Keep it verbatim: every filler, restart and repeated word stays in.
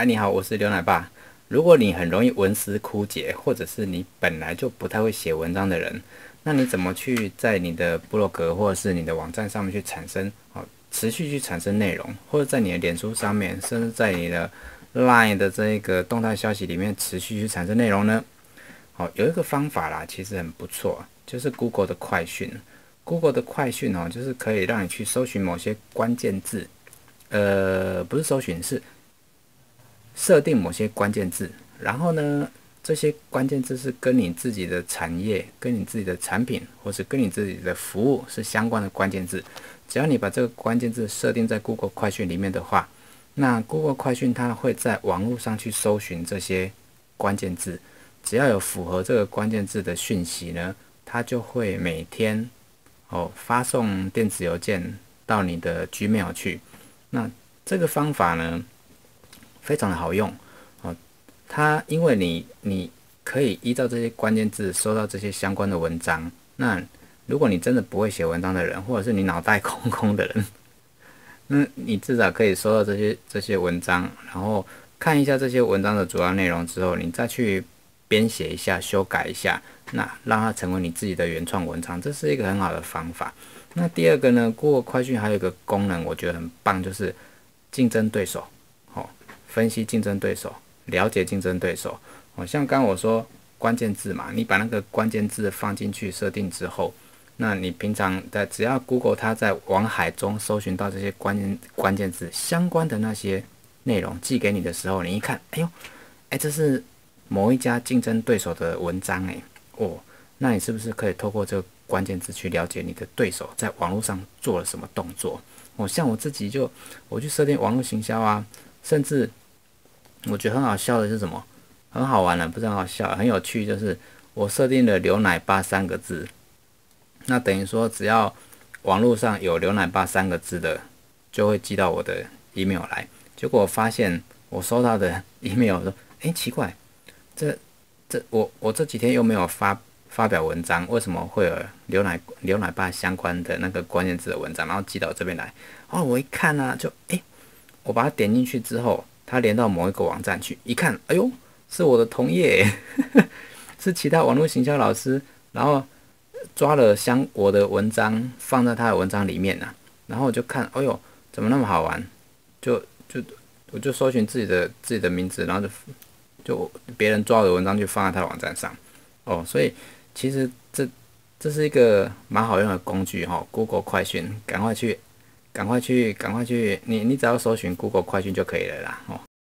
啊，你好，我是刘奶爸。如果你很容易文思枯竭，或者是你本来就不太会写文章的人，那你怎么去在你的部落格或者是你的网站上面去产生哦，持续去产生内容，或者在你的脸书上面，甚至在你的 Line 的这个动态消息里面持续去产生内容呢？好，有一个方法啦，其实很不错，就是 Google 的快讯。Google 的快讯哦，就是可以让你去搜寻某些关键字，呃，不是搜寻，是设定某些关键字，然后呢，这些关键字是跟你自己的产业、跟你自己的产品，或是跟你自己的服务是相关的关键字。只要你把这个关键字设定在 Google 快讯里面的话，那 Google 快讯它会在网络上去搜寻这些关键字，只要有符合这个关键字的讯息呢，它就会每天哦发送电子邮件到你的 Gmail 去。那这个方法呢，非常的好用哦。它因为你你可以依照这些关键字收到这些相关的文章。那如果你真的不会写文章的人，或者是你脑袋空空的人，那你至少可以收到这些这些文章，然后看一下这些文章的主要内容之后，你再去编写一下、修改一下，那让它成为你自己的原创文章，这是一个很好的方法。那第二个呢，Google 快讯还有一个功能，我觉得很棒，就是竞争对手，哦，分析竞争对手，了解竞争对手。哦，像刚刚我说关键字嘛，你把那个关键字放进去设定之后，那你平常的只要 Google 它在网海中搜寻到这些关键关键字相关的那些内容寄给你的时候，你一看，哎呦，哎，这是某一家竞争对手的文章，哎，哦，那你是不是可以透过这个关键字去了解你的对手在网络上做了什么动作？哦，像我自己就我去设定网络行销啊，甚至我觉得很好笑的是什么？很好玩了，不是很好笑，很有趣，就是我设定了“刘奶爸”三个字，那等于说只要网络上有“刘奶爸”三个字的，就会寄到我的 email 来。结果我发现我收到的 email 说，哎，奇怪，这这我我这几天又没有发发表文章，为什么会有刘奶刘奶爸相关的那个关键字的文章，然后寄到这边来？哦，我一看呢、啊，就哎，我把它点进去之后，它连到某一个网站去，一看，哎呦，是我的同业，是其他网络行销老师，然后抓了相我的文章放在他的文章里面啊，然后我就看，哎呦，怎么那么好玩？就就我就搜寻自己的自己的名字，然后就就别人抓我的文章就放在他的网站上。哦，所以其实这这是一个蛮好用的工具哈、哦、，Google 快讯，赶快去赶快去赶快去，你你只要搜寻 Google 快讯就可以了啦哦。